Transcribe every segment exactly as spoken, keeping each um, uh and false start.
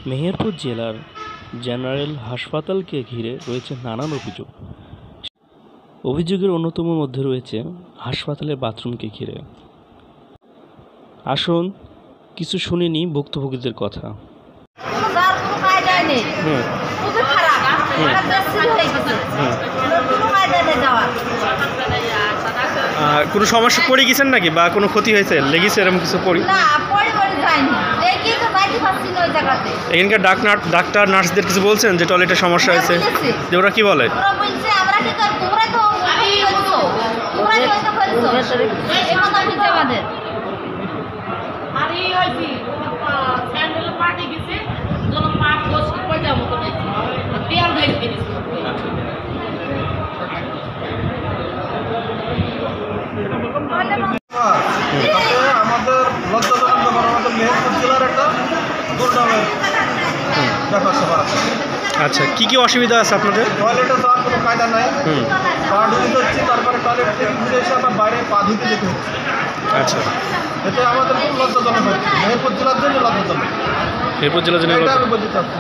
মেহেরপুর জেলার জেনারেল হাসপাতালকে ঘিরে রয়েছে নানান অভিযোগ। অভিযোগের অন্যতম মধ্যে রয়েছে হাসপাতালের বাথরুমকে ঘিরে। আসুন কিছু শুনিনি ভুক্তভোগীদের কথা। কোনো সমস্যা পড়ে গেছেন নাকি বা কোনো ক্ষতি হয়েছে লেগেছে এরকম কিছু পড়ি? এখানকার ডাক্তার ডাক্তার নার্সদের কিছু বলছেন যে টয়লেটের সমস্যা হয়েছে, যে ওরা কি বলে? আমাদের লজ্জাজনক ব্যাপার, আমাদের মেহেরপুর জেলার একটা দুর্নামের ব্যাপার স্যাপার আছে। আচ্ছা, কি কি অসুবিধা আছে আপনাদের? টয়লেটে যাওয়ার কোনো কায়দা নাই, পা ধুতে হচ্ছে, তারপরে টয়লেট থেকে ঘুরে এসে আবার বাইরে পা ধুতে যেতে হচ্ছে। আচ্ছা, এতে আমাদের খুব লজ্জাজনক হচ্ছে, মেহেরপুর জেলার জন্য লজ্জাজনক। মেহেরপুর জেলার জন্য এটা আমি বলতে চাচ্ছি।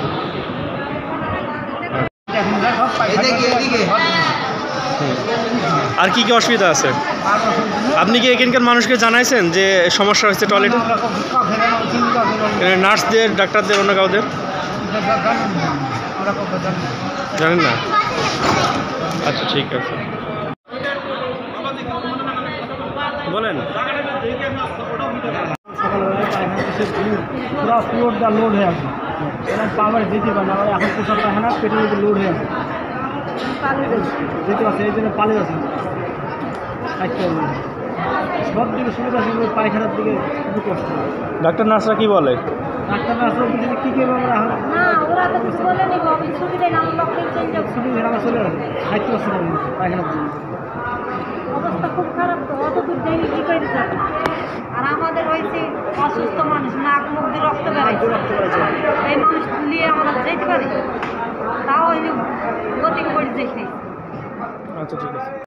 আর কি কি অসুবিধা আছে? আপনি কি এখানকার মানুষকে জানাইছেন যে সমস্যা হয়েছে টয়লেটে? নার্সদের, ডাক্তারদের, অন্য কাউদের জানেন না? আচ্ছা, ঠিক আছে, বলেন। পুরো ফ্লোরটা লোড হয়ে আছে, এরকম পাওয়ার যেতে পারে না, এখন পোশাক পায়খানা পেটের মধ্যে লোড হয়ে আছে, যেতে পারছে, এই জন্য পালিয়ে আছে। সব দিকে সুবিধা ছিল, পায়খানার দিকে খুবই কষ্ট। ডাক্তার নার্সরা কি বলে? ডাক্তার নার্সরা বলছে কী কী আমরা সুবিধা আমরা চলে আসে খাইতে পারছি না পায়খানার জন্য। অবস্থা খুব খারাপ, তো অত দূর যাই কি করে যাবে। আর আমাদের হয়েছে অসুস্থ মানুষ, নাক মুখ দিয়ে রক্ত বেড়াইছে, রক্ত বেড়াচ্ছে, এই মানুষ নিয়ে আমরা যেতে পারি, তাও এই গতি করে যেতে। আচ্ছা, ঠিক আছে।